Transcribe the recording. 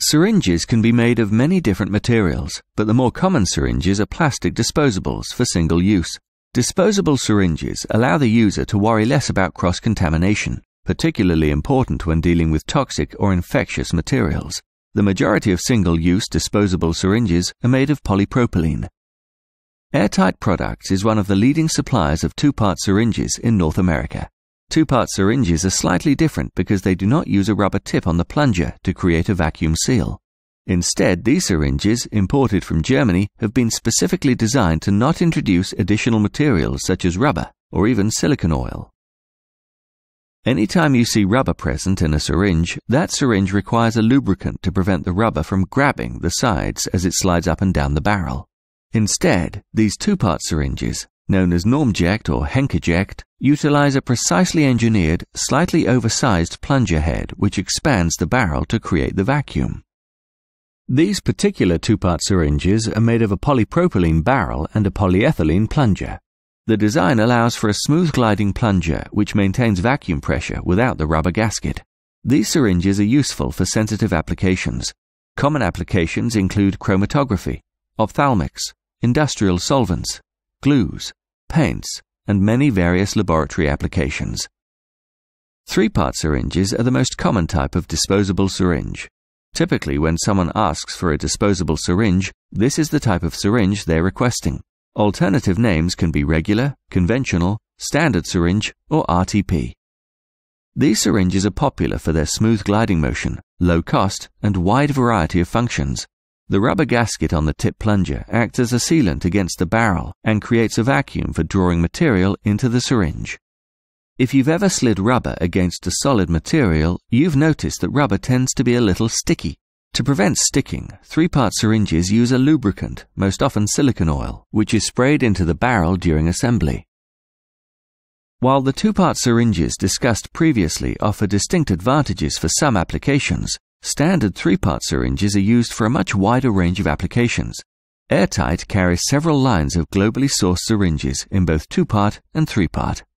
Syringes can be made of many different materials, but the more common syringes are plastic disposables for single use. Disposable syringes allow the user to worry less about cross-contamination, particularly important when dealing with toxic or infectious materials. The majority of single-use disposable syringes are made of polypropylene. Air-Tite Products is one of the leading suppliers of two-part syringes in North America. Two-part syringes are slightly different because they do not use a rubber tip on the plunger to create a vacuum seal. Instead, these syringes, imported from Germany, have been specifically designed to not introduce additional materials such as rubber or even silicone oil. Anytime you see rubber present in a syringe, that syringe requires a lubricant to prevent the rubber from grabbing the sides as it slides up and down the barrel. Instead, these two-part syringes, known as Normject or Henkerject, utilize a precisely engineered, slightly oversized plunger head which expands the barrel to create the vacuum. These particular two-part syringes are made of a polypropylene barrel and a polyethylene plunger. The design allows for a smooth gliding plunger which maintains vacuum pressure without the rubber gasket. These syringes are useful for sensitive applications. Common applications include chromatography, ophthalmics, industrial solvents, glues, paints, and many various laboratory applications. Three-part syringes are the most common type of disposable syringe. Typically, when someone asks for a disposable syringe, this is the type of syringe they're requesting. Alternative names can be regular, conventional, standard syringe, or RTP. These syringes are popular for their smooth gliding motion, low cost, and wide variety of functions. The rubber gasket on the tip plunger acts as a sealant against the barrel and creates a vacuum for drawing material into the syringe. If you've ever slid rubber against a solid material, you've noticed that rubber tends to be a little sticky. To prevent sticking, three-part syringes use a lubricant, most often silicone oil, which is sprayed into the barrel during assembly. While the two-part syringes discussed previously offer distinct advantages for some applications, standard three-part syringes are used for a much wider range of applications. Air-Tite carries several lines of globally sourced syringes in both two-part and three-part.